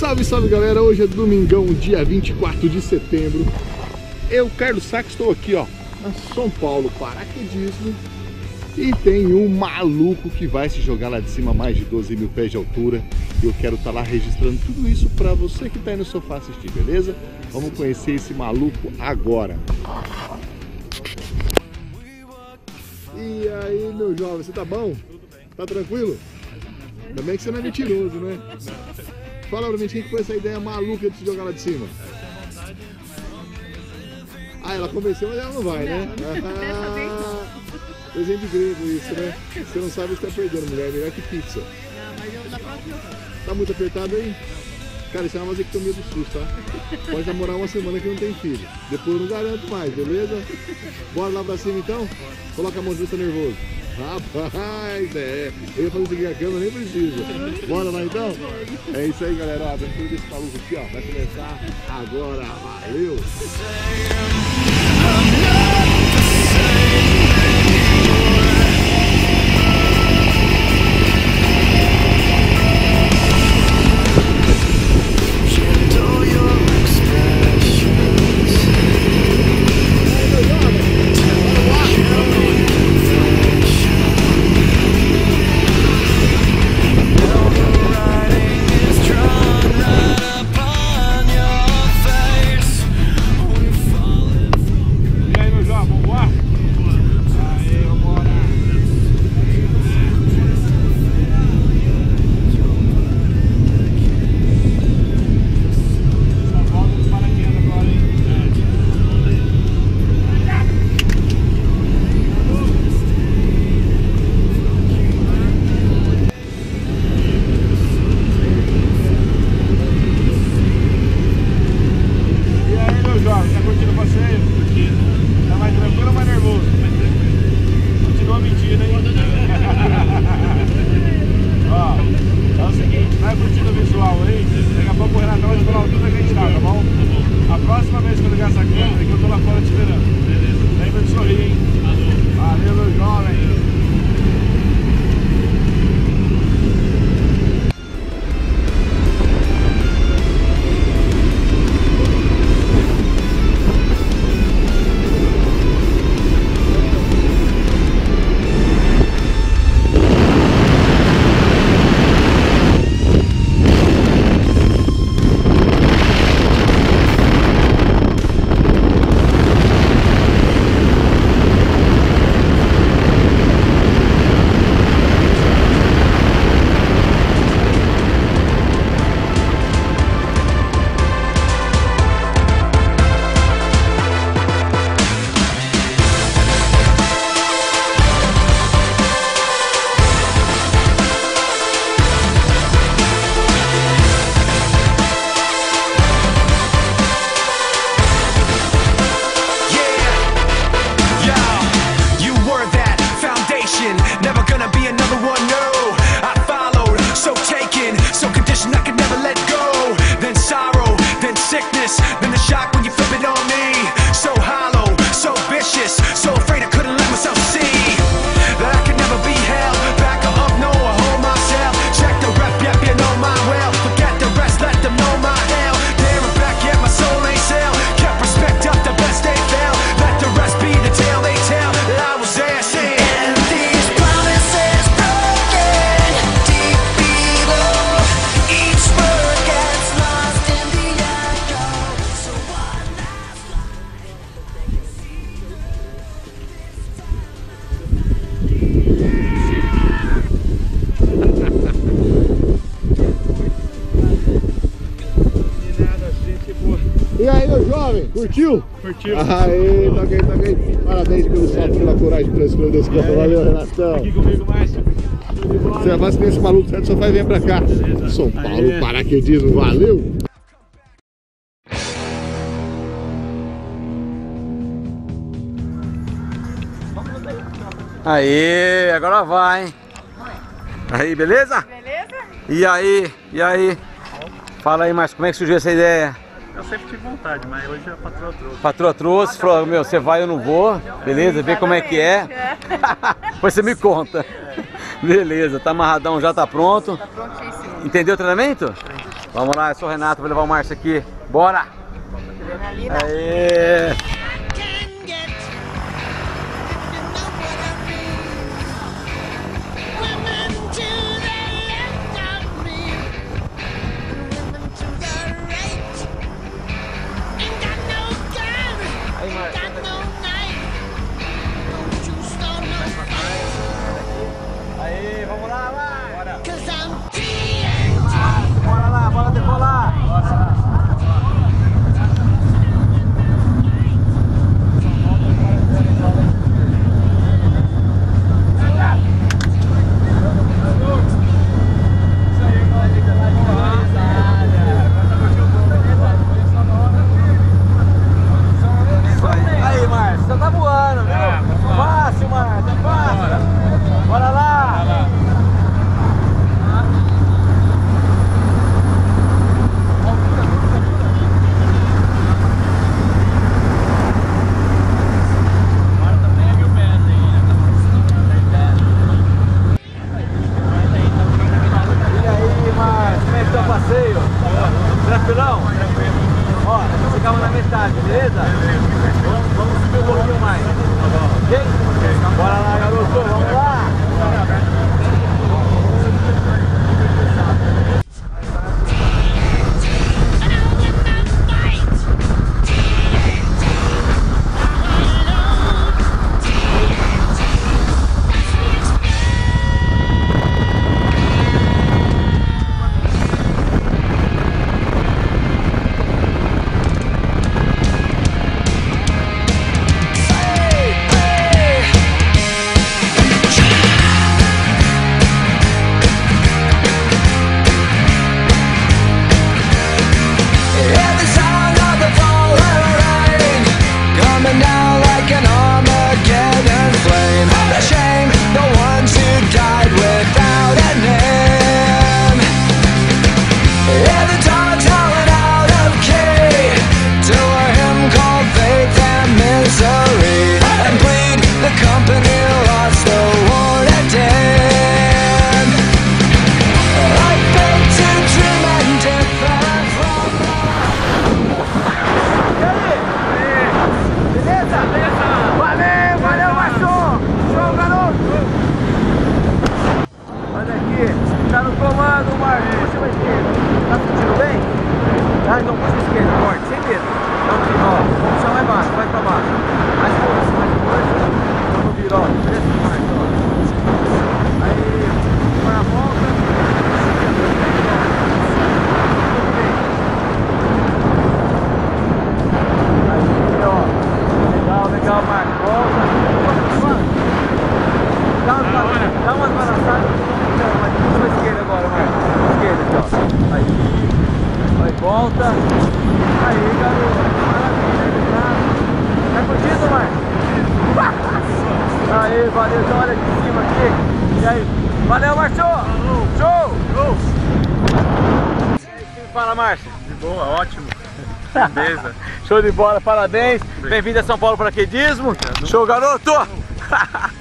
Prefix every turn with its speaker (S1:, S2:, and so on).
S1: Salve, salve galera, hoje é domingão, dia 24 de setembro. Eu, Carlos Sack, estou aqui ó, na São Paulo, paraquedismo. E tem um maluco que vai se jogar lá de cima, mais de 12 mil pés de altura. E eu quero estar lá registrando tudo isso para você que está aí no sofá assistir, beleza? Vamos conhecer esse maluco agora. E aí, meu jovem, você tá bom?
S2: Tudo bem.
S1: Tá tranquilo? Também que você não é mentiroso, né? Fala pra mim, quem que foi essa ideia maluca de se jogar lá de cima? Ah, ela convenceu, mas ela não vai, né? Desenho de grego isso, né? Você não sabe o que tá perdendo, mulher. Melhor que pizza.
S3: Não, mas eu na próxima.
S1: Tá muito apertado aí? Cara, isso é uma vasectomia do SUS, tá? Pode namorar uma semana que não tem filho. Depois eu não garanto mais, beleza? Bora lá pra cima então? Coloca a mão de você, tá nervoso. Rapaz, eu ia fazer seguir a câmera, nem precisa. Bora lá então? É isso aí, galera. Ó, a aventura desse maluco aqui, ó, vai começar agora. Valeu! E aí, meu jovem, curtiu?
S2: Curtiu.
S1: Aê, toquei. Parabéns pelo salto, pela coragem, pela escolha desse cara. Valeu, Renatão.
S2: Aqui comigo, Márcio.
S1: Você vai ser esse maluco, sai do sofá e vem pra cá. São Paulo, paraquedismo, valeu!
S4: Aí, agora vai, hein? Aí, beleza?
S3: Beleza?
S4: E aí? Fala aí, Márcio, como é que surgiu essa ideia?
S2: Eu sempre tive vontade, mas hoje a patroa trouxe.
S4: Patroa trouxe, falou, meu, você vai, eu não vou, beleza? Vê como é que é. Depois você me conta. Beleza, tá amarradão, já tá pronto.
S3: Tá prontíssimo.
S4: Entendeu o treinamento? Vamos lá, eu sou o Renato, vou levar o Márcio aqui. Bora! Aê! Aí, vamos lá, vai! Bora! Bora lá, bora decolar! Aí, Márcio, você tá voando, viu? Fácil, Márcio, fácil! Bora lá! Passeio, tranquilão? Ó, nós ficamos na metade, beleza? Vamos subir um pouquinho mais. Ok? Bora lá, garoto, vamos lá! Volta. Aí, garoto. Maravilha. Tá curtindo, Márcio? Aí, valeu. Então olha aqui em cima aqui. E aí? Valeu, Márcio. Show. Show. Fala, Márcio.
S2: De boa, ótimo. Beleza.
S4: Show de bola, parabéns. Bem-vindo a São Paulo Paraquedismo. Show, garoto.